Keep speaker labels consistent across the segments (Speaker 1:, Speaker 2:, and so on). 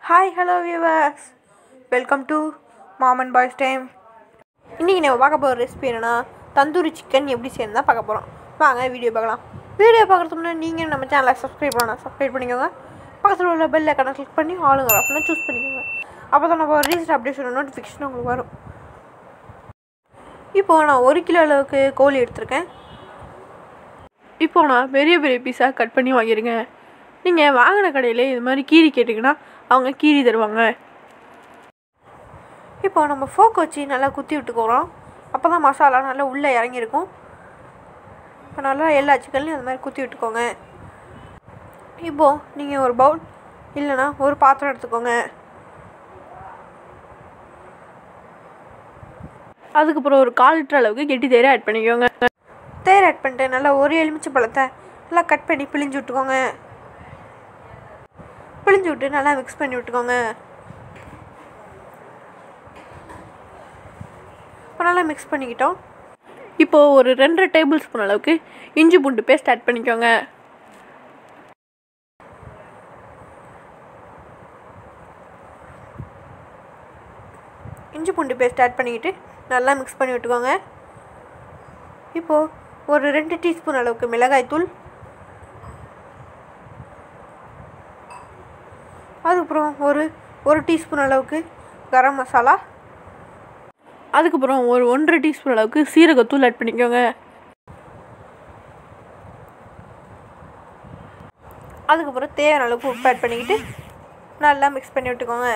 Speaker 1: Hi, hello viewers. Welcome to Mom and Boys Time. இன்னைக்கு நம்ம பார்க்க போகிற ரெசிபி என்னன்னா தந்தூரி சிக்கன் எப்படி செய்யணும் தான் பார்க்க போகிறோம். வாங்க வீடியோ பார்க்கலாம். வீடியோ பார்க்குறதுக்கு முன்னாடி நீங்கள் நம்ம சேனலை சப்ஸ்கிரைப் பண்ணிக்கோங்க. பக்கத்தில் உள்ள பெல் ஐக்கானை கிளிக் பண்ணி ஆளுங்க அப்படின்னா சூஸ் பண்ணிக்கோங்க. அப்போ தான் நம்ம ரீசெண்ட் அப்டேஷன் நோட்டிஃபிகேஷன் உங்களுக்கு வரும். இப்போது நான் 1 கிலோ அளவுக்கு கோழி எடுத்திருக்கேன். இப்போது நான் பெரிய பெரிய பீஸாக கட் பண்ணி வாங்கிடுங்க. நீங்கள் வாங்கின கடையில் இது மாதிரி கீரி கேட்டிங்கன்னா அவங்க கீரி தருவாங்க. இப்போது நம்ம ஃபோக் வச்சு நல்லா குத்தி விட்டுக்கிறோம். அப்போ தான் மசாலா நல்லா உள்ளே இறங்கியிருக்கும். இப்போ நல்லா எல்லா சிக்கன்லையும் அது மாதிரி குத்தி விட்டுக்கோங்க. இப்போது நீங்கள் ஒரு பவுல் இல்லைன்னா ஒரு பாத்திரம் எடுத்துக்கோங்க. அதுக்கப்புறம் ஒரு 1/4 லிட்டர் அளவுக்கு கெட்டி தயிரை ஆட் பண்ணிக்கோங்க. தயிர் ஆட் பண்ணிட்டு நல்லா ஒரு எலுமிச்சை பழத்தை நல்லா கட் பண்ணி பிழிஞ்சு விட்டுக்கோங்க. பிழிஞ்சு விட்டு நல்லா மிக்ஸ் பண்ணி விட்டுக்கோங்க. இப்போ நல்லா மிக்ஸ் பண்ணிக்கிட்டோம். இப்போது ஒரு 2 டேபிள் ஸ்பூன் அளவுக்கு இஞ்சி பூண்டு பேஸ்ட் ஆட் பண்ணிக்கோங்க. இஞ்சி பூண்டு பேஸ்ட் ஆட் பண்ணிக்கிட்டு நல்லா மிக்ஸ் பண்ணி விட்டுக்கோங்க. இப்போது ஒரு 2 டீஸ்பூன் அளவுக்கு மிளகாய்த்தூள், அதுக்கப்புறம் ஒரு டீஸ்பூன் அளவுக்கு கரம் மசாலா, அதுக்கப்புறம் ஒரு 1.5 டீஸ்பூன் அளவுக்கு சீரகத்தூள் ஆட் பண்ணிக்கோங்க. அதுக்கப்புறம் தேவையான அளவுக்கு உப்பு ஆட் பண்ணிக்கிட்டு நல்லா மிக்ஸ் பண்ணி விட்டுக்கோங்க.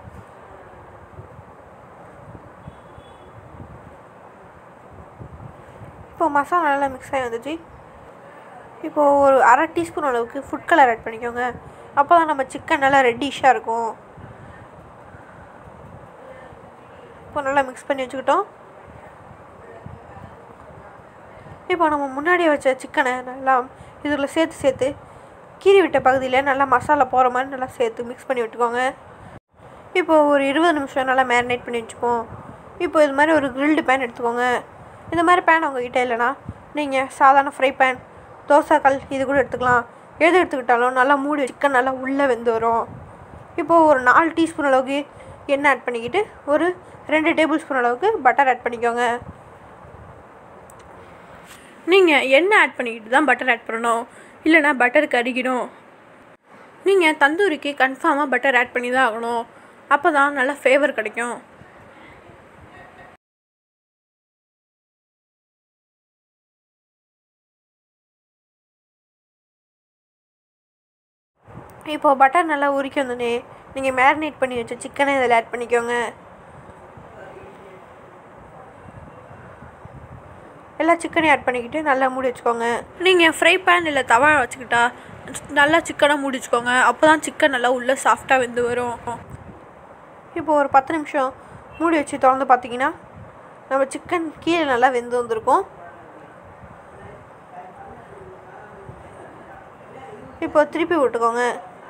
Speaker 1: இப்போது மசாலா நல்லா மிக்ஸ் ஆகி வந்துச்சு. இப்போது ஒரு 1/2 டீஸ்பூன் அளவுக்கு ஃபுட் கலர் ஆட் பண்ணிக்கோங்க. அப்போ தான் நம்ம சிக்கன் நல்லா ரெட்டிஷாக இருக்கும். இப்போ நல்லா மிக்ஸ் பண்ணி வச்சுக்கிட்டோம். இப்போ நம்ம முன்னாடியே வச்ச சிக்கனை நல்லா இதில் சேர்த்து கீறி விட்ட பகுதியில் நல்லா மசாலா போகிற மாதிரி நல்லா சேர்த்து மிக்ஸ் பண்ணி விட்டுக்கோங்க. இப்போது ஒரு 20 நிமிஷம் நல்லா மேரினேட் பண்ணி வச்சுப்போம். இப்போ இது மாதிரி ஒரு கிரில்டு பேன் எடுத்துக்கோங்க. இந்த மாதிரி பேன் உங்ககிட்ட இல்லைன்னா நீங்கள் சாதாரண ஃப்ரை பேன், தோசைக்கல் இது கூட எடுத்துக்கலாம். எது எடுத்துக்கிட்டாலும் நல்லா மூடி சிக்கன் நல்லா உள்ளே வெந்து வரும். இப்போது ஒரு 4 டீஸ்பூன் அளவுக்கு எண்ணெய் ஆட் பண்ணிக்கிட்டு ஒரு 2 டேபிள் ஸ்பூன் அளவுக்கு பட்டர் ஆட் பண்ணிக்கோங்க. நீங்கள் எண்ணெய் ஆட் பண்ணிக்கிட்டு தான் பட்டர் ஆட் பண்ணணும், இல்லைனா பட்டர் கருகிடும். நீங்கள் தந்தூரிக்கு கன்ஃபார்மாக பட்டர் ஆட் பண்ணி தான் ஆகணும். அப்போ தான் நல்லா ஃப்ளேவர் கிடைக்கும். இப்போது பட்டர் நல்லா உருக்கி வந்தோடனே நீங்கள் மேரினேட் பண்ணி வச்ச சிக்கனை இதில் ஆட் பண்ணிக்கோங்க. எல்லா சிக்கனையும் ஆட் பண்ணிக்கிட்டு நல்லா மூடி வச்சுக்கோங்க. நீங்கள் ஃப்ரை பேன் இல்லை தவா வச்சுக்கிட்டா நல்லா சிக்கனை மூடி வச்சுக்கோங்க. அப்போ தான் சிக்கன் நல்லா உள்ளே சாஃப்டாக வெந்து வரும். இப்போது ஒரு 10 நிமிஷம் மூடி வச்சு திறந்து பார்த்தீங்கன்னா நம்ம சிக்கன் கீழே நல்லா வெந்து வந்திருக்கும். இப்போ திருப்பி விட்டுக்கோங்க.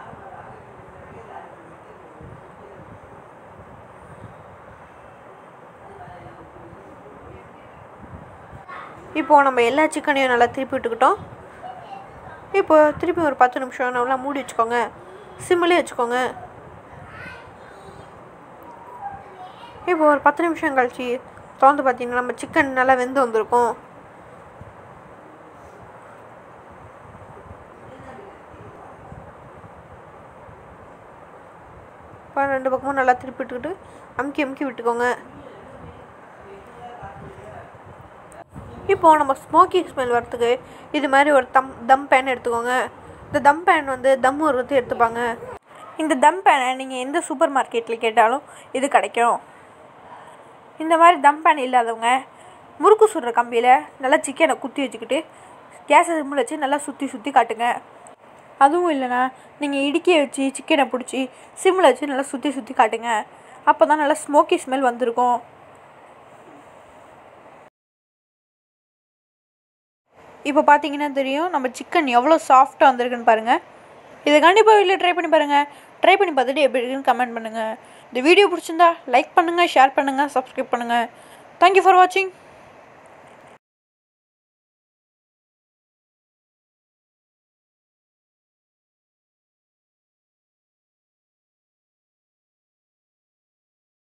Speaker 1: இப்போது நம்ம எல்லா சிக்கனையும் நல்லா திருப்பி விட்டுக்கிட்டோம். இப்போது திருப்பி ஒரு 10 நிமிஷம் நல்லா மூடி வச்சுக்கோங்க. சிம்மிலே வச்சுக்கோங்க. இப்போ ஒரு 10 நிமிஷம் கழிச்சு திறந்து பார்த்தீங்கன்னா நம்ம சிக்கன் நல்லா வெந்து வந்திருக்கும். இப்போ 2 பக்கமும் நல்லா திருப்பி விட்டுக்கிட்டு அமுக்கி விட்டுக்கோங்க. இப்போது நம்ம ஸ்மோக்கி ஸ்மெல் வரத்துக்கு இது மாதிரி ஒரு தம் பேன் எடுத்துக்கோங்க. இந்த தம் பேன் வந்து தம் உருவத்து எடுத்துப்பாங்க. இந்த தம் பேனை நீங்கள் எந்த சூப்பர் மார்க்கெட்டில் கேட்டாலும் இது கிடைக்கும். இந்த மாதிரி தம் பேன் இல்லாதவங்க முறுக்கு சுடுற கம்பியில் நல்லா சிக்கனை குத்தி வச்சுக்கிட்டு கேஸை சிம்மில் வச்சு நல்லா சுற்றி காட்டுங்க. அதுவும் இல்லைனா நீங்கள் இடுக்கியை வச்சு சிக்கனை பிடிச்சி சிம்மில் வச்சு நல்லா சுற்றி காட்டுங்க. அப்போ தான் நல்லா ஸ்மோக்கி ஸ்மெல் வந்திருக்கும். இப்போ பார்த்தீங்கன்னா தெரியும் நம்ம சிக்கன் எவ்வளோ சாஃப்டாக வந்திருக்குன்னு பாருங்கள். இதை கண்டிப்பாக வீட்டில் ட்ரை பண்ணி பாருங்கள். ட்ரை பண்ணி பார்த்துட்டு எப்படி இருக்குன்னு கமெண்ட் பண்ணுங்கள். இந்த வீடியோ பிடிச்சிருந்தா லைக் பண்ணுங்கள், ஷேர் பண்ணுங்கள், சப்ஸ்கிரைப் பண்ணுங்கள். தேங்க்யூ ஃபார் வாட்சிங்.